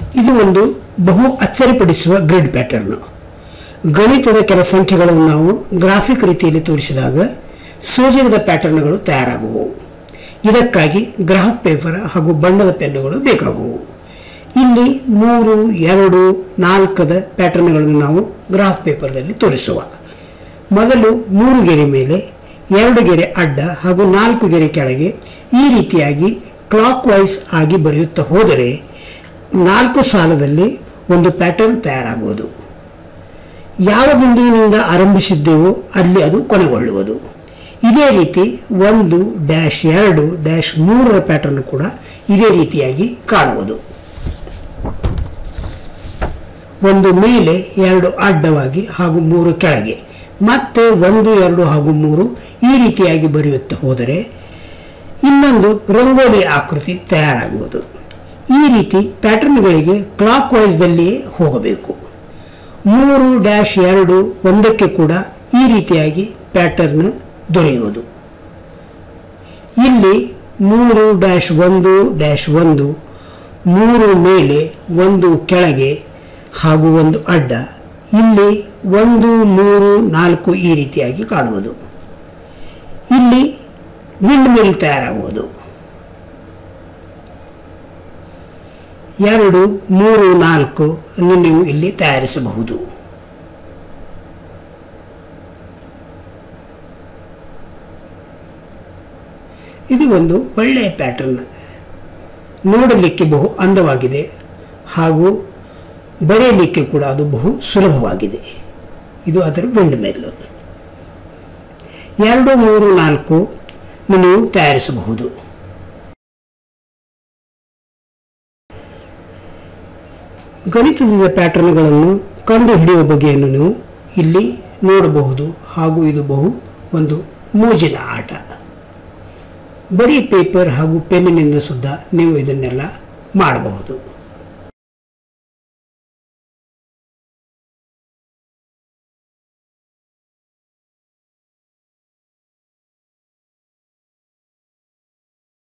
ಇದು ಒಂದು ಬಹು ಅಚ್ಚರಿಪಡಿಸುವ ಗ್ರಿಡ್ ಪ್ಯಾಟರ್ನ್. ಗಣಿತದ ಕೆಲ ಸಂಖ್ಯೆಗಳನ್ನು ನಾವು ಗ್ರಾಫಿಕ್ ರೀತಿಯಲ್ಲಿ ತೋರಿಸಿದಾಗ ಸೋಜಿಗದ ಪ್ಯಾಟರ್ನ್ಗಳು ತಯಾರಾಗುವು. ಇದಕ್ಕಾಗಿ ಗ್ರಾಫ್ ಪೇಪರ್ ಹಾಗೂ ಬಣ್ಣದ ಪೆನ್ನುಗಳು ಬೇಕಾಗುವು. ಇಲ್ಲಿ 3, 2, 4 ಪ್ಯಾಟರ್ನ್ಗಳನ್ನು ನಾವು ಗ್ರಾಫ್ ಪೇಪರ್ದಲ್ಲಿ ತೋರಿಸುವ. ಮೊದಲು 3 ಗೆರೆ ಮೇಲೆ 2 ಗೆರೆ ಅಡ್ಡ ಹಾಗೂ 4 ಗೆರೆ ಕೆಳಗೆ ಈ ರೀತಿಯಾಗಿ ಕ್ಲಾಕ್ವೈಸ್ ಆಗಿ ಬರೆಯುತ್ತಾ ಹೋದರೆ 4 ಸಾಲದಲ್ಲಿ ಒಂದು ಪ್ಯಾಟರ್ನ್ ತಯಾರಾಗುವುದು. ಯಾವ ಬಿಂದುವಿನಿಂದ ಆರಂಭಿಸಿದ್ದೆವೋ ಅಲ್ಲಿ ಅದು ಕೊನೆಗೊಳ್ಳುವುದು. ಇದೇ ರೀತಿ 1-2-3 ಪ್ಯಾಟರ್ನ್ ಕೂಡ ಇದೇ ರೀತಿಯಾಗಿ ಕಾಣುವುದು. ಒಂದು ಮೇಲೆ 2 ಅಡ್ಡವಾಗಿ ಹಾಗೂ 3 ಕೆಳಗೆ, ಮತ್ತೆ 1, 2 ಹಾಗೂ 3 ಈ ರೀತಿಯಾಗಿ ಬರೆಯುತ್ತಾ ಹೋದರೆ ಇನ್ನೊಂದು ರಂಗೋಲಿ ಆಕೃತಿ ತಯಾರಾಗುವುದು. ಈ ರೀತಿ ಪ್ಯಾಟರ್ನ್ಗಳಿಗೆ ಕ್ಲಾಕ್ ವೈಸ್ದಲ್ಲಿಯೇ ಹೋಗಬೇಕು. 3-2 ಒಂದಕ್ಕೆ ಕೂಡ ಈ ರೀತಿಯಾಗಿ ಪ್ಯಾಟರ್ನ್ ದೊರೆಯುವುದು. ಇಲ್ಲಿ 3-1-1, 3 ಮೇಲೆ 1 ಕೆಳಗೆ ಹಾಗೂ 1 ಅಡ್ಡ, ಇಲ್ಲಿ 1, 3, 4 ಈ ರೀತಿಯಾಗಿ ಕಾಣುವುದು. ಇಲ್ಲಿ ವಿಂಡ್ ಮಿಲ್ ತಯಾರಾಗುವುದು. 2, 3, 4 ಅನ್ನು ನೀವು ಇಲ್ಲಿ ತಯಾರಿಸಬಹುದು. ಇದು ಒಂದು ಒಳ್ಳೆಯ ಪ್ಯಾಟರ್ನ್, ನೋಡಲಿಕ್ಕೆ ಬಹು ಅಂದವಾಗಿದೆ ಹಾಗೂ ಬರೆಯಲಿಕ್ಕೆ ಕೂಡ ಅದು ಬಹು ಸುಲಭವಾಗಿದೆ. ಇದು ಅದರ ವಿಂಡ್ ಮಿಲ್. 2, 3, 4 ನೀವು ತಯಾರಿಸಬಹುದು. ಗಣಿತದ ಪ್ಯಾಟರ್ನ್ಗಳನ್ನು ಕಂಡುಹಿಡಿಯುವ ಬಗೆಯನ್ನು ನೀವು ಇಲ್ಲಿ ನೋಡಬಹುದು ಹಾಗೂ ಇದು ಬಹು ಒಂದು ಮೋಜಿನ ಆಟ. ಬರೀ ಪೇಪರ್ ಹಾಗೂ ಪೆನ್ನಿನಿಂದ ಸುದ್ದ ನೀವು ಇದನ್ನೆಲ್ಲ ಮಾಡಬಹುದು.